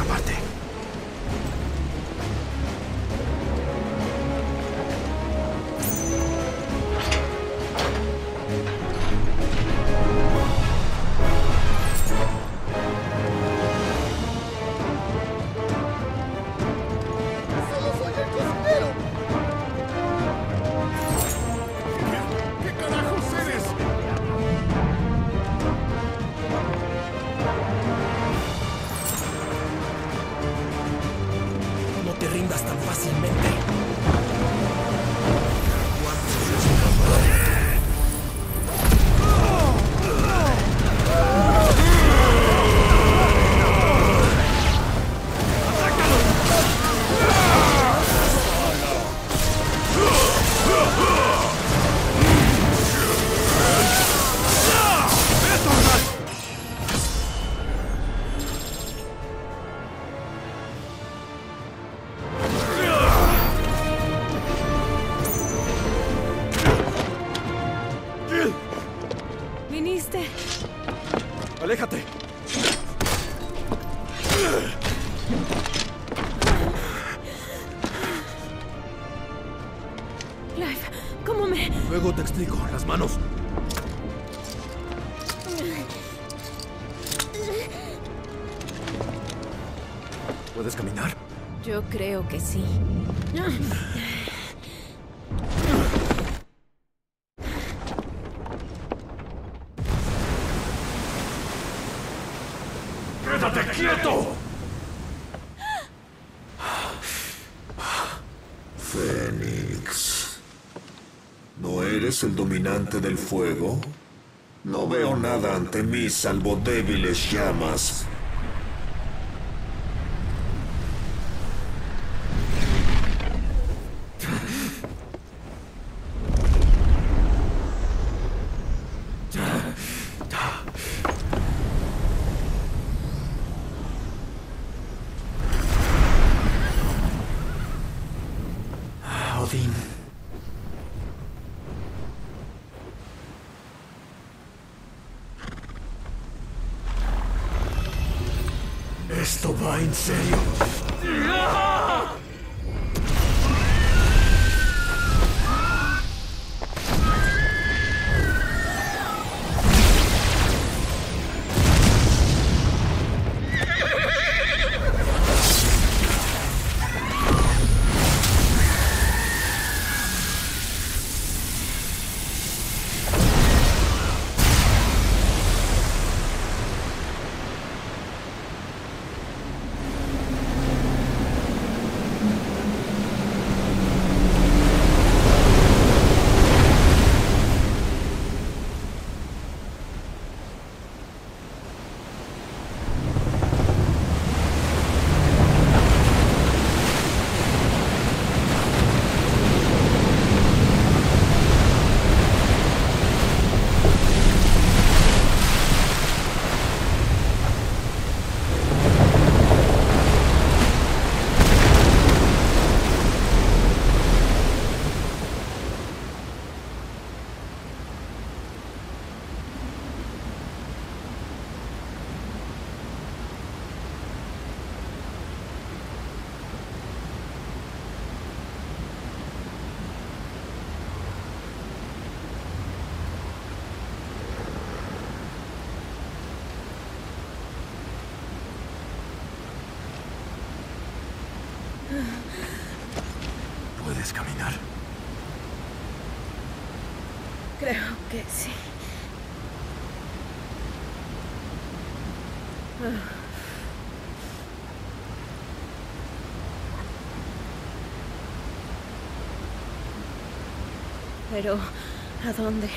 parte. Tan fácilmente. ¿Viniste? ¡Aléjate! Clive, ¿cómo me...? Luego te explico. Las manos. ¿Puedes caminar? Yo creo que sí. ¡Quédate quieto! Fénix. ¿No eres el dominante del fuego? No veo nada ante mí salvo débiles llamas. Odín. ¿Esto va en serio? ¿Puedes caminar? Creo que sí. Pero, ¿a dónde?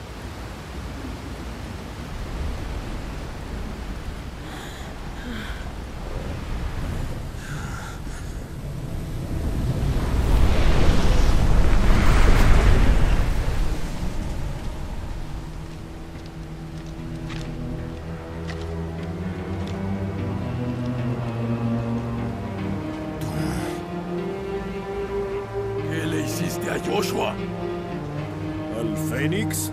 ¿Qué le hiciste a Joshua? ¿Al Fénix?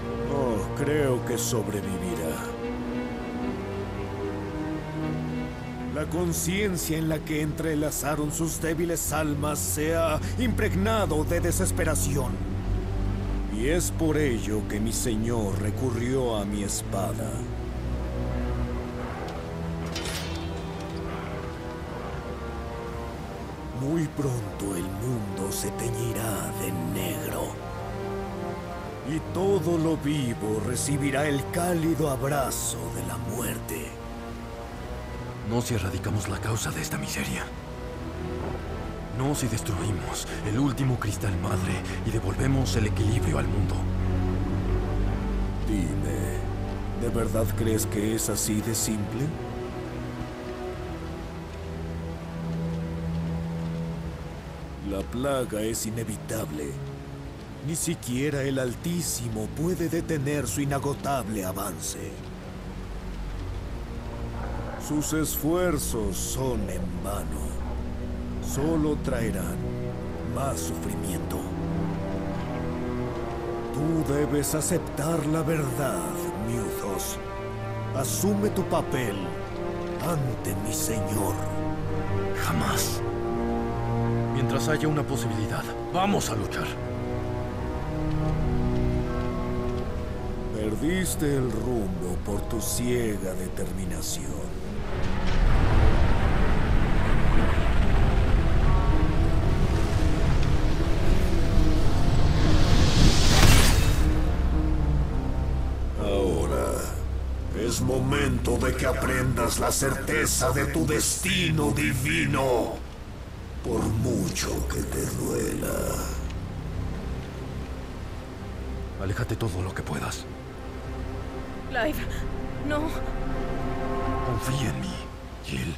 Oh, creo que sobrevivirá. La conciencia en la que entrelazaron sus débiles almas se ha impregnado de desesperación. Y es por ello que mi señor recurrió a mi espada. Muy pronto el mundo se teñirá de negro. Y todo lo vivo recibirá el cálido abrazo de la muerte. No si erradicamos la causa de esta miseria. No si destruimos el último cristal madre y devolvemos el equilibrio al mundo. Dime, ¿de verdad crees que es así de simple? La plaga es inevitable. Ni siquiera el Altísimo puede detener su inagotable avance. Sus esfuerzos son en vano. Solo traerán más sufrimiento. Tú debes aceptar la verdad, Mythos. Asume tu papel ante mi señor. Jamás. Mientras haya una posibilidad, vamos a luchar. Perdiste el rumbo por tu ciega determinación. Ahora es momento de que aprendas la certeza de tu destino divino, por mucho que te duela. Aléjate todo lo que puedas. Clive, no. Confía en mí, Jill.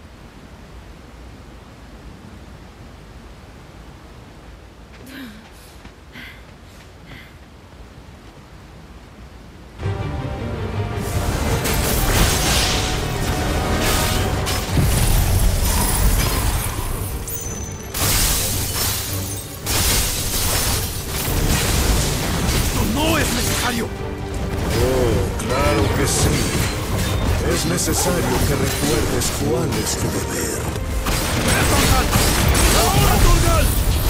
¡No es necesario! Oh, claro que sí. Es necesario que recuerdes cuál es tu deber. ¡Ahora, Turgal!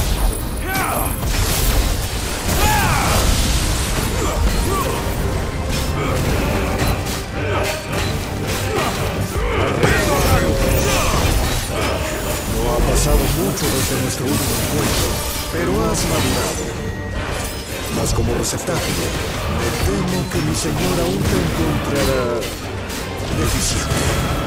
No ha pasado mucho desde nuestro último encuentro, pero has madurado. Mas como receptáculo, me temo que mi señor aún te encontrará deficiente.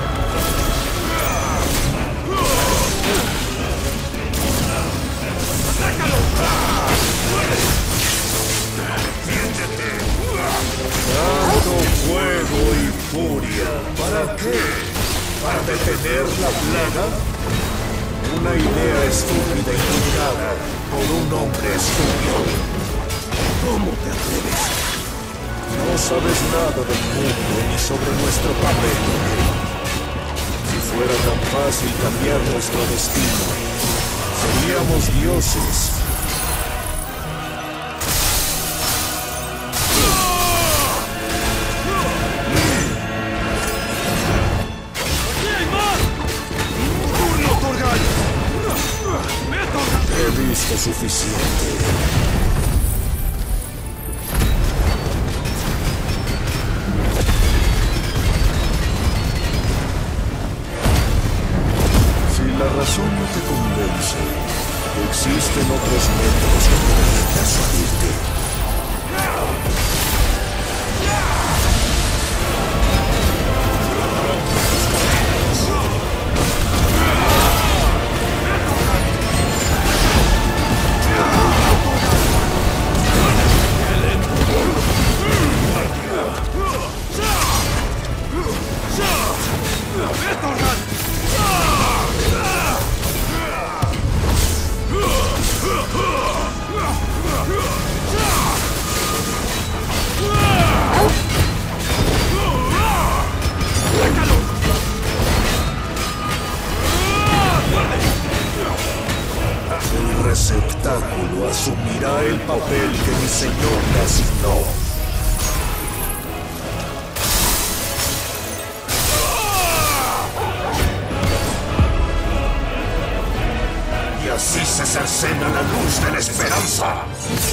Tanto fuego y furia. ¿Para qué? ¿Para detener la plaga? Una idea estúpida inculcada por un hombre estúpido. ¿Cómo te atreves? No sabes nada del mundo ni sobre nuestro papel. Si fuera tan fácil cambiar nuestro destino, seríamos dioses. He visto suficiente. Si la razón no te convence, existen otros métodos que pueden persuadirte. El receptáculo asumirá el papel que mi señor le asignó. se cercena la luz de la esperanza.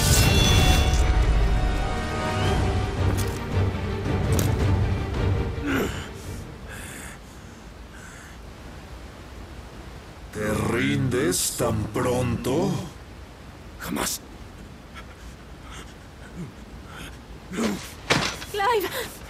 ¿Te rindes tan pronto? Jamás. Clive.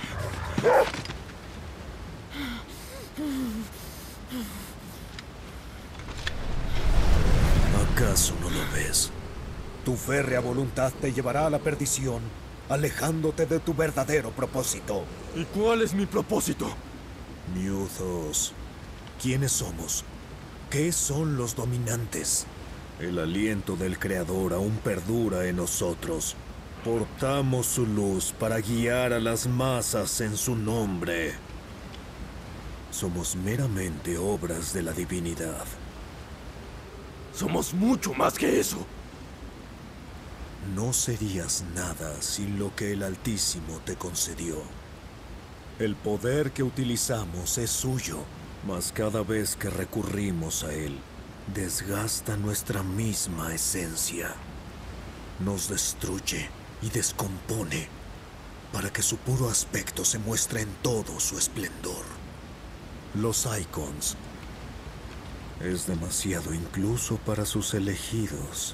¿Acaso no lo ves? Tu férrea voluntad te llevará a la perdición, alejándote de tu verdadero propósito. ¿Y cuál es mi propósito? Mythos, ¿quiénes somos? ¿Qué son los dominantes? El aliento del Creador aún perdura en nosotros. Portamos su luz para guiar a las masas en su nombre. Somos meramente obras de la divinidad. Somos mucho más que eso. No serías nada sin lo que el Altísimo te concedió. El poder que utilizamos es suyo, mas cada vez que recurrimos a él, desgasta nuestra misma esencia. Nos destruye y descompone para que su puro aspecto se muestre en todo su esplendor. Los Icons es demasiado incluso para sus elegidos.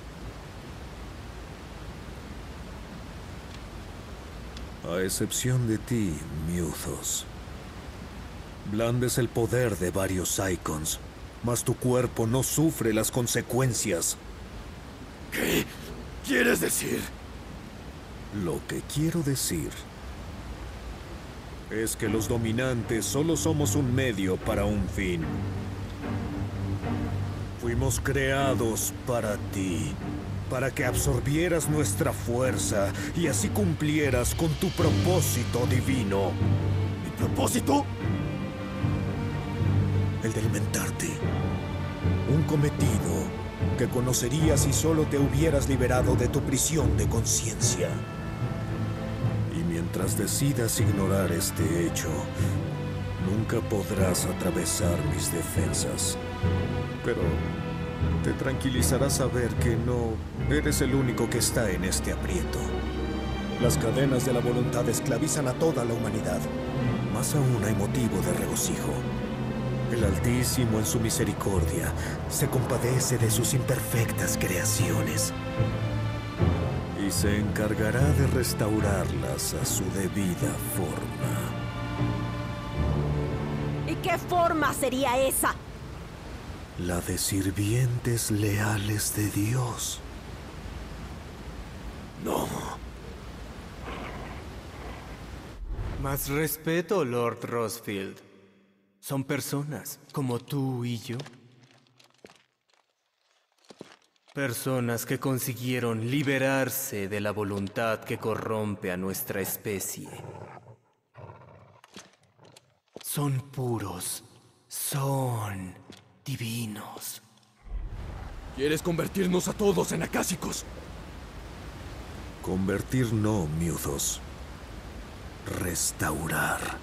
A excepción de ti, Mythos. Blandes el poder de varios Icons, mas tu cuerpo no sufre las consecuencias. ¿Qué quieres decir? Lo que quiero decir es que los dominantes solo somos un medio para un fin. Fuimos creados para ti, para que absorbieras nuestra fuerza y así cumplieras con tu propósito divino. ¿Mi propósito? El de alimentarte. Un cometido que conocerías si solo te hubieras liberado de tu prisión de conciencia. Y mientras decidas ignorar este hecho, nunca podrás atravesar mis defensas. Pero te tranquilizará saber que no eres el único que está en este aprieto. Las cadenas de la voluntad esclavizan a toda la humanidad. Más aún hay motivo de regocijo. El Altísimo, en su misericordia, se compadece de sus imperfectas creaciones y se encargará de restaurarlas a su debida forma. ¿Y qué forma sería esa? La de sirvientes leales de Dios. No. Más respeto, Lord Rosfield. Son personas como tú y yo. Personas que consiguieron liberarse de la voluntad que corrompe a nuestra especie. Son puros. Son divinos. ¿Quieres convertirnos a todos en acásicos? Convertir no, Mythos. Restaurar.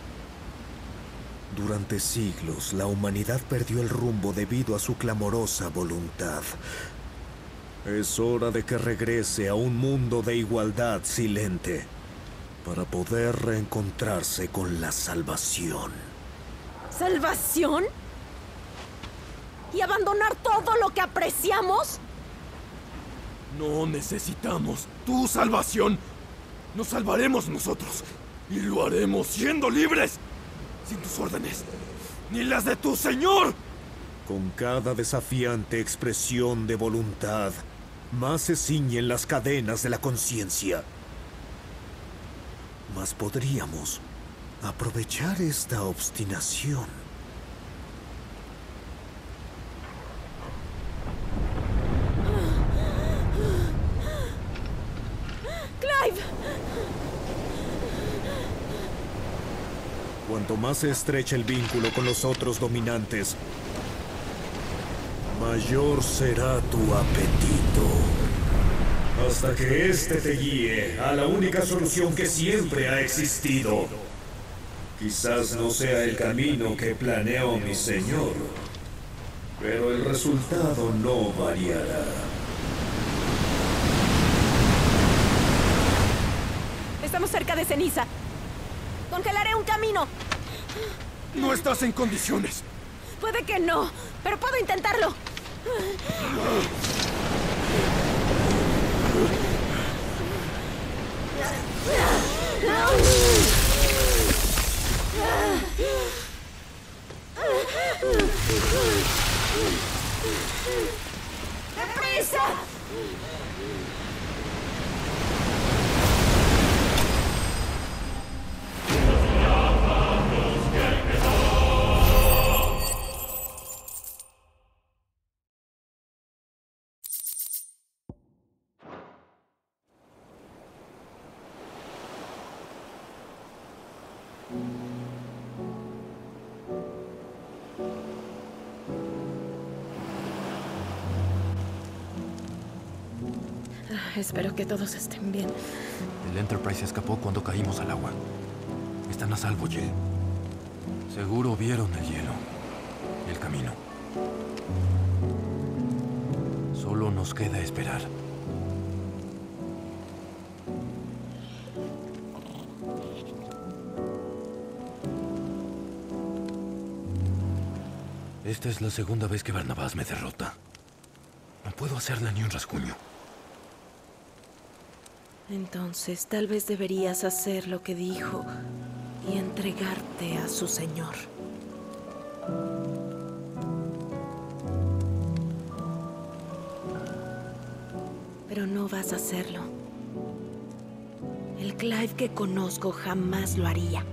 Durante siglos, la humanidad perdió el rumbo debido a su clamorosa voluntad. Es hora de que regrese a un mundo de igualdad silente para poder reencontrarse con la salvación. ¿Salvación? ¿Y abandonar todo lo que apreciamos? No necesitamos tu salvación. Nos salvaremos nosotros. Y lo haremos siendo libres. Sin tus órdenes. Ni las de tu señor. Con cada desafiante expresión de voluntad, más se ciñen las cadenas de la conciencia. Mas podríamos aprovechar esta obstinación. ¡Clive! Cuanto más se estrecha el vínculo con los otros dominantes, mayor será tu apetito. Hasta que éste te guíe a la única solución que siempre ha existido. Quizás no sea el camino que planeó mi señor, pero el resultado no variará. Estamos cerca de ceniza. Congelaré un camino. No estás en condiciones. Puede que no, pero puedo intentarlo. ¡Deprisa! Espero que todos estén bien. El Enterprise escapó cuando caímos al agua. Están a salvo, Jill. Seguro vieron el hielo y el camino. Solo nos queda esperar. Esta es la segunda vez que Barnabás me derrota. No puedo hacerle ni un rasguño. Entonces, tal vez deberías hacer lo que dijo y entregarte a su señor. Pero no vas a hacerlo. El Clive que conozco jamás lo haría.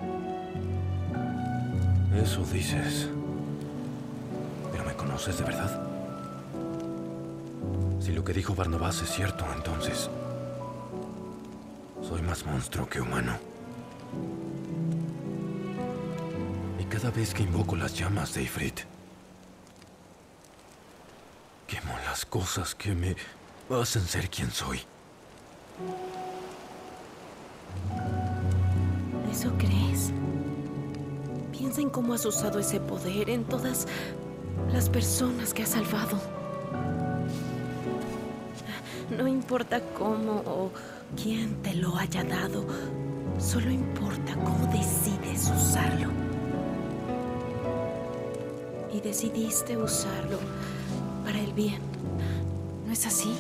Eso dices. ¿Pero me conoces de verdad? Si lo que dijo Barnabás es cierto, entonces soy más monstruo que humano. Y cada vez que invoco las llamas de Ifrit, quemo las cosas que me hacen ser quien soy. ¿Eso crees? Piensa en cómo has usado ese poder en todas las personas que has salvado. No importa cómo o quién te lo haya dado, solo importa cómo decides usarlo. Y decidiste usarlo para el bien, ¿no es así?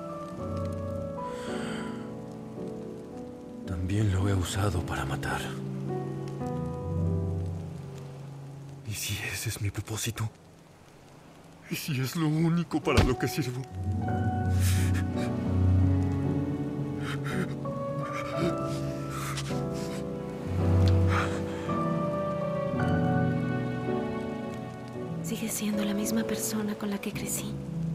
También lo he usado para matar. ¿Y si ese es mi propósito? ¿Y si es lo único para lo que sirvo? Sigues siendo la misma persona con la que crecí.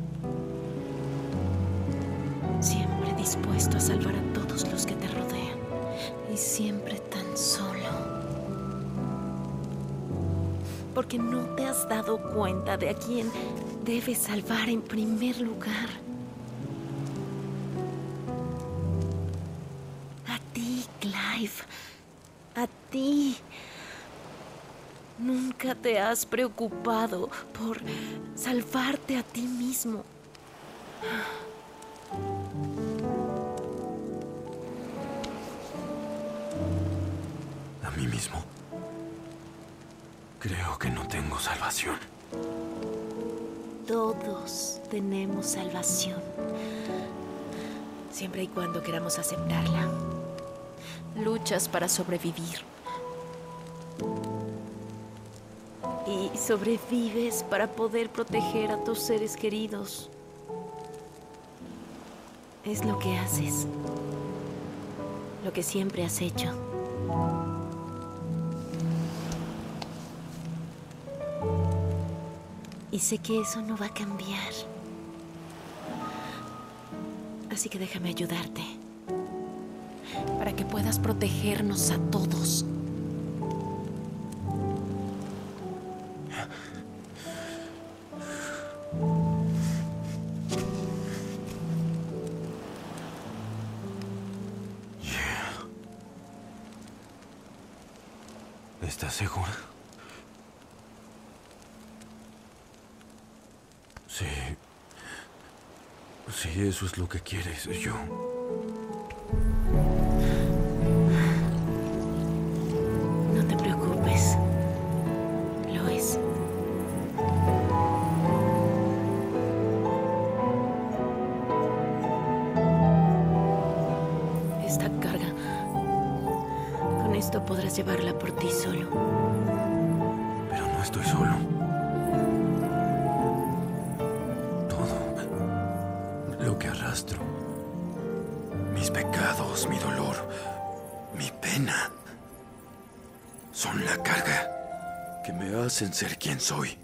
Siempre dispuesto a salvar a todos los que te rodean. Y siempre tan solo. Porque no te has dado cuenta de a quién debes salvar en primer lugar. A ti, Clive. A ti. Nunca te has preocupado por salvarte a ti mismo. A mí mismo. Creo que no tengo salvación. Todos tenemos salvación. Siempre y cuando queramos aceptarla. Luchas para sobrevivir. Y sobrevives para poder proteger a tus seres queridos. Es lo que haces. Lo que siempre has hecho. Y sé que eso no va a cambiar. Así que déjame ayudarte. Para que puedas protegernos a todos. ¿Estás segura? Sí. Sí, eso es lo que quieres, yo. No te preocupes. Lo es. Esta carga. Con esto podrás llevarla por ti solo. Pero no estoy solo. Lo que arrastro, mis pecados, mi dolor, mi pena, son la carga que me hacen ser quien soy.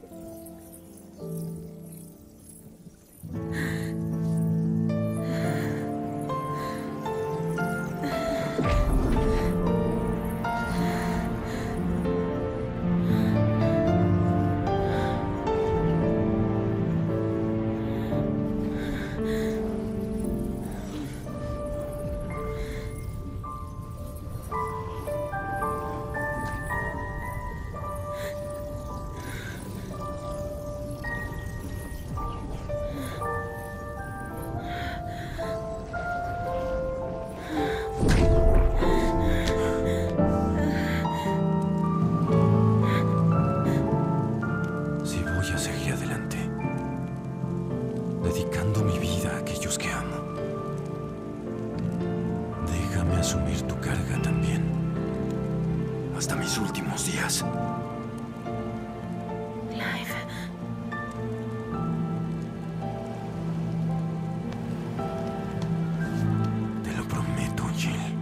Dedicando mi vida a aquellos que amo. Déjame asumir tu carga también. Hasta mis últimos días. Clive. Te lo prometo, Jill.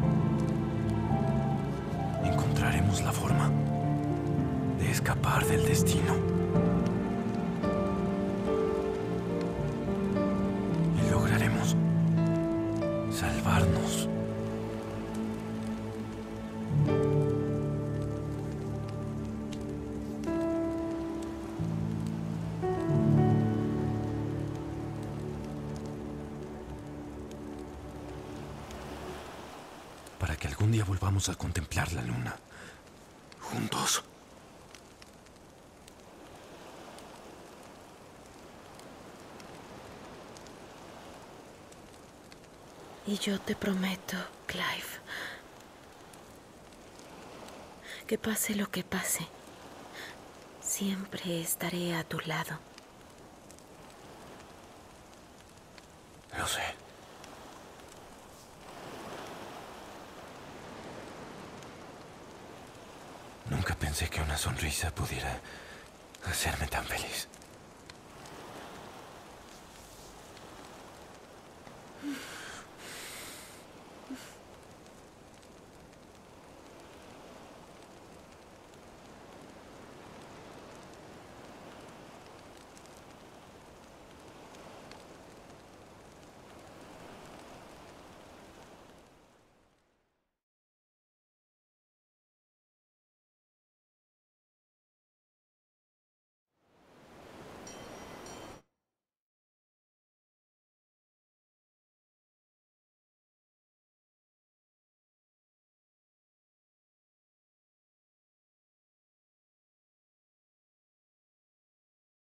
Encontraremos la forma de escapar del destino. Salvarnos. Para que algún día volvamos a contemplar la luna. Juntos. Y yo te prometo, Clive, que pase lo que pase, siempre estaré a tu lado. Lo sé. Nunca pensé que una sonrisa pudiera hacerme tan feliz.